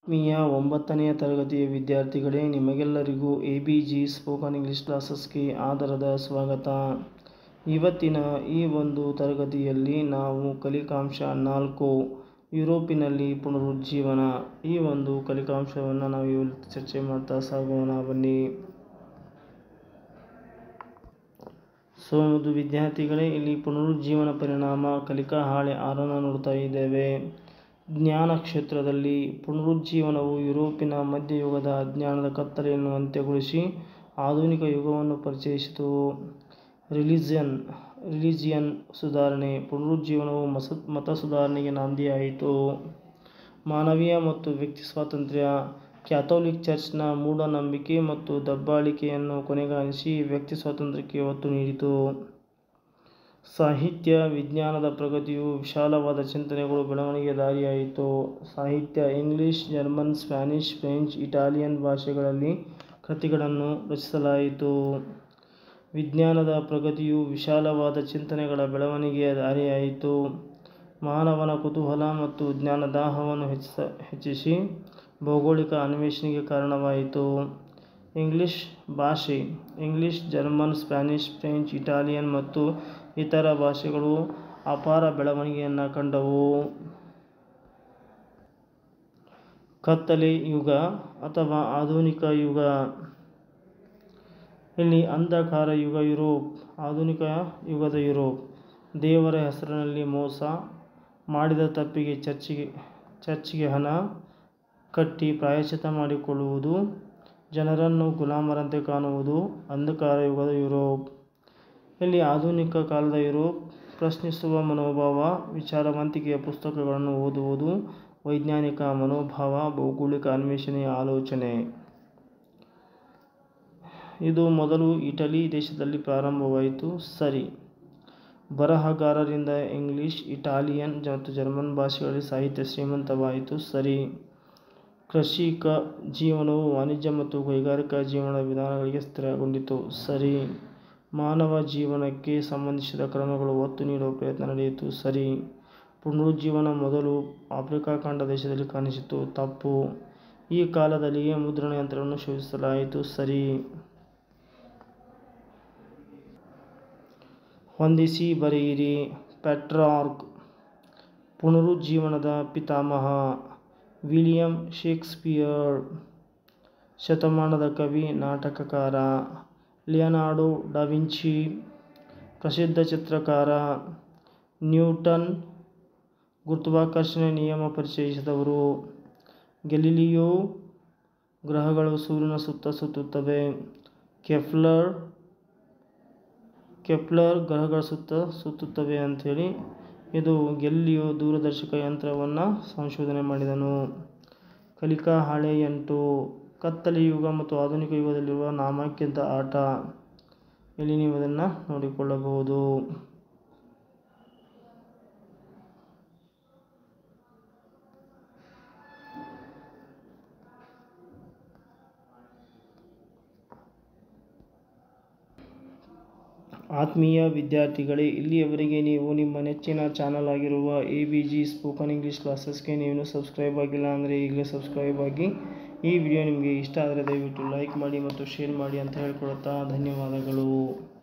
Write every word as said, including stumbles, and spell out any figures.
ಆತ್ಮೀಯ ಒಂಬತ್ತನೆಯ ತರಗತಿಯ ವಿದ್ಯಾರ್ಥಿಗಳೇ, ನಿಮಗೆಲ್ಲರಿಗೂ A B G spoken English ಕ್ಲಾಸಸ್ಗೆ ಆದರದ ಸ್ವಾಗತ. ಇವತ್ತಿನ ಈ ಒಂದು ತರಗತಿಯಲ್ಲಿ ನಾವು ಕಲಿಕಾಂಶ ನಾಲ್ಕು ಯುರೋಪಿನಲ್ಲಿ ಪುನರುಜ್ಜೀವನ ಈ ಒಂದು ಕಲಿಕಾಂಶವನ್ನು ನಾವು ಇವತ್ತು ಚರ್ಚೆ ಮಾಡ್ತಾ ಸಾಗೋಣ. ಬನ್ನಿ. ಸೊ ಒಂದು ವಿದ್ಯಾರ್ಥಿಗಳೇ, ಇಲ್ಲಿ ಪುನರುಜ್ಜೀವನ ಪರಿಣಾಮ ಕಲಿಕಾ ಹಾಳೆ ಆರನ್ನು ನೋಡ್ತಾ ಇದ್ದೇವೆ. ಜ್ಞಾನ ಕ್ಷೇತ್ರದಲ್ಲಿ ಪುನರುಜ್ಜೀವನವು ಯುರೋಪಿನ ಮಧ್ಯಯುಗದ ಅಜ್ಞಾನದ ಕತ್ತಲೆಯನ್ನು ಅಂತ್ಯಗೊಳಿಸಿ ಆಧುನಿಕ ಯುಗವನ್ನು ಪರಿಚಯಿಸಿತು. ರಿಲಿಜಿಯನ್ ರಿಲಿಜಿಯನ್ ಸುಧಾರಣೆ ಪುನರುಜ್ಜೀವನವು ಮಸ ಮತ ಸುಧಾರಣೆಗೆ ನಾಂದಿಯಾಯಿತು. ಮಾನವೀಯ ಮತ್ತು ವ್ಯಕ್ತಿ ಸ್ವಾತಂತ್ರ್ಯ ಕ್ಯಾಥೋಲಿಕ್ ಚರ್ಚ್ನ ಮೂಢನಂಬಿಕೆ ಮತ್ತು ದಬ್ಬಾಳಿಕೆಯನ್ನು ಕೊನೆಗಾಣಿಸಿ ವ್ಯಕ್ತಿ ಸ್ವಾತಂತ್ರ್ಯಕ್ಕೆ ಒತ್ತು ನೀಡಿತು. ಸಾಹಿತ್ಯ ವಿಜ್ಞಾನದ ಪ್ರಗತಿಯು ವಿಶಾಲವಾದ ಚಿಂತನೆಗಳು ಬೆಳವಣಿಗೆಗೆ ದಾರಿಯಾಯಿತು. ಸಾಹಿತ್ಯ English, German, Spanish, French, Italian ಭಾಷೆಗಳಲ್ಲಿ ಕೃತಿಗಳನ್ನು ರಚಿಸಲಾಯಿತು. ವಿಜ್ಞಾನದ ಪ್ರಗತಿಯು ವಿಶಾಲವಾದ ಚಿಂತನೆಗಳ ಬೆಳವಣಿಗೆಗೆ ದಾರಿಯಾಯಿತು. ಮಾನವನ ಕುತೂಹಲ ಮತ್ತು ಜ್ಞಾನದಾಹವನ್ನು ಹೆಚ್ಚಿಸ ಹೆಚ್ಚಿಸಿ ಭೌಗೋಳಿಕ ಅನ್ವೇಷಣೆಗೆ ಕಾರಣವಾಯಿತು. ಇಂಗ್ಲಿಷ್ ಭಾಷೆ English, German, Spanish, French, Italian ಮತ್ತು ಇತರ ಭಾಷೆಗಳು ಅಪಾರ ಬೆಳವಣಿಗೆಯನ್ನು ಕಂಡವು. ಕತ್ತಲೆ ಯುಗ ಅಥವಾ ಆಧುನಿಕ ಯುಗ. ಇಲ್ಲಿ ಅಂಧಕಾರ ಯುಗ ಯುರೋಪ್. ಆಧುನಿಕ ಯುಗದ ಯುರೋಪ್. ದೇವರ ಹೆಸರಿನಲ್ಲಿ ಮೋಸ ಮಾಡಿದ ತಪ್ಪಿಗೆ ಚರ್ಚಿಗೆ ಚರ್ಚಿಗೆ ಹಣ ಕಟ್ಟಿ ಪ್ರಾಯಶ್ಚಿತ್ತ ಮಾಡಿಕೊಳ್ಳುವುದು, ಜನರನ್ನು ಗುಲಾಮರಂತೆ ಕಾಣುವುದು ಅಂಧಕಾರ ಯುಗದ ಯುರೋಪ್. ಇಲ್ಲಿ ಆಧುನಿಕ ಕಾಲದ ಯುರೋಪ್. ಪ್ರಶ್ನಿಸುವ ಮನೋಭಾವ, ವಿಚಾರವಂತಿಕೆಯ ಪುಸ್ತಕಗಳನ್ನು ಓದುವುದು, ವೈಜ್ಞಾನಿಕ ಮನೋಭಾವ, ಭೌಗೋಳಿಕ ಅನ್ವೇಷಣೆಯ ಆಲೋಚನೆ. ಇದು ಮೊದಲು ಇಟಲಿ ದೇಶದಲ್ಲಿ ಪ್ರಾರಂಭವಾಯಿತು. ಸರಿ. ಬರಹಗಾರರಿಂದ ಇಂಗ್ಲಿಷ್, ಇಟಾಲಿಯನ್ ಮತ್ತು ಜರ್ಮನ್ ಭಾಷೆಗಳಲ್ಲಿ ಸಾಹಿತ್ಯ ಶ್ರೀಮಂತವಾಯಿತು. ಸರಿ. ಕೃಷಿಕ ಜೀವನವು ವಾಣಿಜ್ಯ ಮತ್ತು ಕೈಗಾರಿಕಾ ಜೀವನದ ವಿಧಾನಗಳಿಗೆ ಸ್ಥಿರಗೊಂಡಿತು. ಸರಿ. ಮಾನವ ಜೀವನಕ್ಕೆ ಸಂಬಂಧಿಸಿದ ಕ್ರಮಗಳು ಒತ್ತು ನೀಡುವ ಪ್ರಯತ್ನ ನಡೆಯಿತು. ಸರಿ. ಪುನರುಜ್ಜೀವನ ಮೊದಲು ಆಫ್ರಿಕಾ ಖಂಡ ದೇಶದಲ್ಲಿ ಕಾಣಿಸಿತು. ತಪ್ಪು. ಈ ಕಾಲದಲ್ಲಿಯೇ ಮುದ್ರಣ ಯಂತ್ರವನ್ನು ಶೋಧಿಸಲಾಯಿತು. ಸರಿ. ಹೊಂದಿಸಿ ಬರೆಯಿರಿ. ಪೆಟ್ರಾರ್ಕ್ ಪುನರುಜ್ಜೀವನದ ಪಿತಾಮಹ. ವಿಲಿಯಂ ಶೇಕ್ಸ್ಪಿಯರ್ ಶತಮಾನದ ಕವಿ, ನಾಟಕಕಾರ. ಲಿಯನಾರ್ಡೋ ಡಾ ವಿಂಚಿ ಪ್ರಸಿದ್ಧ ಚಿತ್ರಕಾರ. ನ್ಯೂಟನ್ ಗುರುತ್ವಾಕರ್ಷಣೆ ನಿಯಮ ಪರಿಚಯಿಸಿದವರು. ಗೆಲಿಲಿಯೋ ಗ್ರಹಗಳು ಸೂರ್ಯನ ಸುತ್ತ ಸುತ್ತುತ್ತವೆ. ಕೆಪ್ಲರ್ ಕೆಪ್ಲರ್ ಗ್ರಹಗಳ ಸುತ್ತ ಸುತ್ತುತ್ತವೆ ಅಂಥೇಳಿ ಇದು ಗೆಲಿಲಿಯೋ ದೂರದರ್ಶಕ ಯಂತ್ರವನ್ನು ಸಂಶೋಧನೆ ಮಾಡಿದನು. ಕಲಿಕಾ ಹಾಳೆ ಎಂಟು. ಕತ್ತಲೆ ಯುಗ ಮತ್ತು ಆಧುನಿಕ ಯುಗದಲ್ಲಿರುವ ನಾಮಾಂಕಿತ ಆಟ. ಇಲ್ಲಿ ನೀವು ಅದನ್ನು ನೋಡಿಕೊಳ್ಳಬಹುದು. ಆತ್ಮೀಯ ವಿದ್ಯಾರ್ಥಿಗಳೇ, ಇಲ್ಲಿಯವರೆಗೆ ನೀವು ನಿಮ್ಮ ನೆಚ್ಚಿನ ಚಾನಲ್ ಆಗಿರುವ A B G spoken English ಕ್ಲಾಸಸ್ಗೆ ನೀವು ಸಬ್ಸ್ಕ್ರೈಬ್ ಆಗಿಲ್ಲ ಅಂದರೆ ಈಗಲೇ ಸಬ್ಸ್ಕ್ರೈಬ್ ಆಗಿ. ಈ ವಿಡಿಯೋ ನಿಮಗೆ ಇಷ್ಟ ಆದರೆ ದಯವಿಟ್ಟು ಲೈಕ್ ಮಾಡಿ ಮತ್ತು ಶೇರ್ ಮಾಡಿ ಅಂತ ಹೇಳ್ಕೊಳ್ತಾ ಧನ್ಯವಾದಗಳು.